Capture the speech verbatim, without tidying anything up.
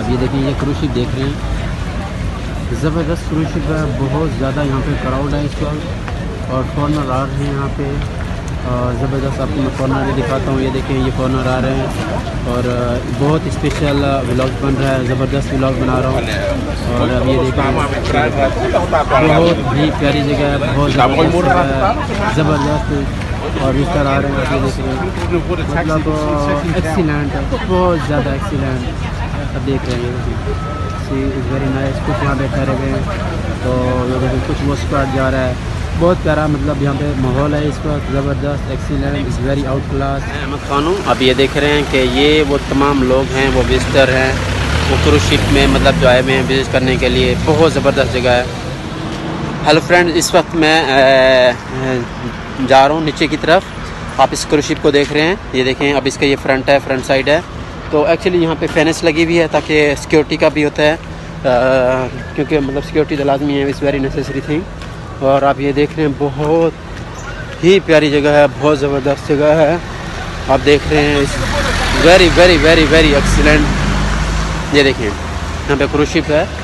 अब ये देखिए ये क्रूज शिप देख रहे हैं, ज़बरदस्त क्रूज शिप है। बहुत ज़्यादा यहाँ पे क्राउड है इस वक्त और फॉरनर आ रहे हैं यहाँ पे। ज़बरदस्त आपको मैं फॉरनर भी दिखाता हूँ। ये देखें ये फॉरनर आ रहे हैं और बहुत स्पेशल व्लॉग बन रहा है, ज़बरदस्त व्लॉग बना रहा हूँ। और अब ये देखें बहुत ही प्यारी जगह है, बहुत ज़बरदस्त और विस्तार आ रहे हैं। आप ये देख रहे हैं मतलब एक्सीलेंट है, बहुत ज़्यादा एक्सीलेंट। अब देख रहे हैं सी इज़ वेरी नाइस। कुछ यहाँ पे ठहरे हुए हैं तो ये देखिए कुछ वो स्पॉट जा रहा है। बहुत प्यारा मतलब यहाँ पे माहौल है इस वक्त, ज़बरदस्त excellent is very out class. Ahmed Khan हूँ। अब ये देख रहे हैं कि ये वो तमाम लोग हैं, वो विजिटर हैं, वो क्रूज शिप में मतलब जो आए हुए हैं विज़िट करने के लिए। बहुत ज़बरदस्त जगह है। हेलो फ्रेंड, इस वक्त मैं आ, जा रहा हूँ नीचे की तरफ। आप इस क्रूज शिप को देख रहे हैं, ये देखें। अब इसका ये फ्रंट है, फ्रंट साइड है। तो एक्चुअली यहाँ पे फेंस लगी हुई है ताकि सिक्योरिटी का भी होता है, आ, क्योंकि मतलब सिक्योरिटी तो लाजमी है, इज़ वेरी नेसेसरी थिंग। और आप ये देख रहे हैं बहुत ही प्यारी जगह है, बहुत ज़बरदस्त जगह है। आप देख रहे हैं very very very very excellent. ये देखें यहाँ पे क्रूज शिप है।